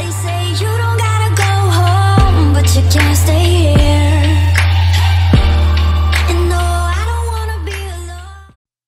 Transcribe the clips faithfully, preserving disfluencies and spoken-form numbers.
They say you don't gotta go home, but you can't stay here. And no, I don't wanna be alone.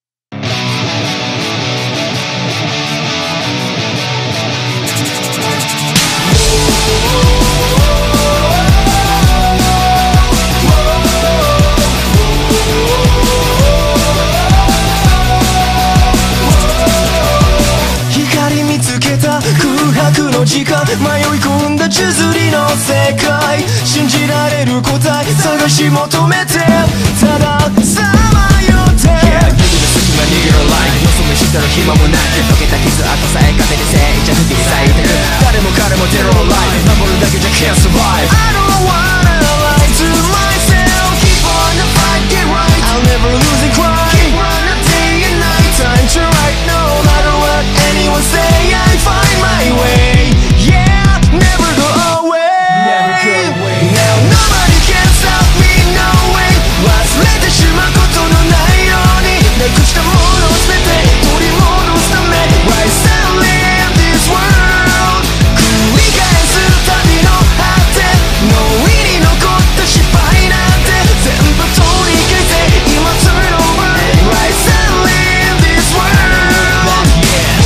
光見つけた空白の時間、迷い込んだ地図りの世界、信じられる答え探し求めて、たださまよって、yeah, 指の隙間に Your life よそ見したら暇もなく、溶けた傷跡さえ糧にせい、じゃ吹き裂いてく、誰も彼も Their own life 守るだけじゃ can't survive. I don't wanna lie to myself, keep on the fight, get right, I'll never lose and cry, keep on the day and night, time to write, no matter what anyone say, I find my way, yeah, never go away, never go away. Now nobody can stop me, no way, 忘れてしまうことのないように、なくしたものを全て取り戻すため Rise and live this world, 繰り返す旅の果て、の意に残った失敗なんて全部取り消せ、今 turn over, Rise and live this world, yeah.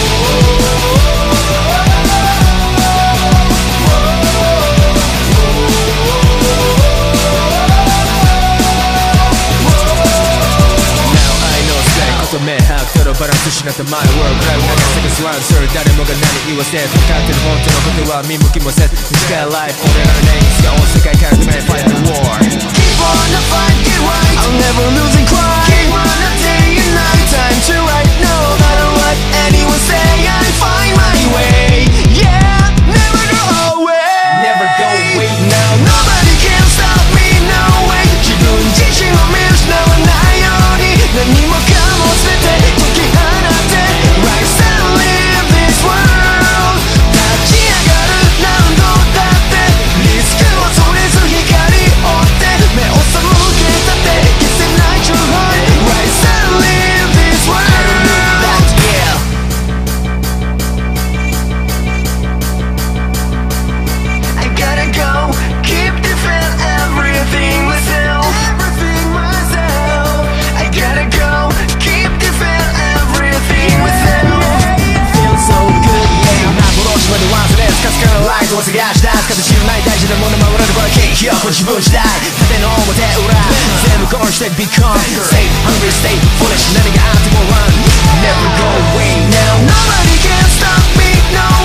Now I know 世界こそ明白とのバランス失った My world クラウド長さがスワンする、誰もが何言わせ分かってる本当のことは見向きもせず、短いライフ俺らのネイスが世界から決め Fight the war, keep on the fight, get right, I'll never lose and cry, keep on the day and night, time to write, no matter what anyone say, I find my way, yeah, never go away, never go away. Now nobody can stop me, no way, 自分自身を見失わないように、何もかも全て解き放って Rise and live this world, 立ち上がる何度だってリスクを恐れず光を追って目を背けたって消せない True heart, Rise and live this world, yeah. I gotta go, keep defend everything myself, everything myself. I gotta go, keep defend everything myself. Feels so good, yeah. 幻まで忘れずかすかなライトを探し出す、形のない大事なもの守られるわけ、ひよこ自分次第、縦の表裏全部殺して become safe, hungry, stay foolish, 何があっても run, never go away. Now nobody can stop me, no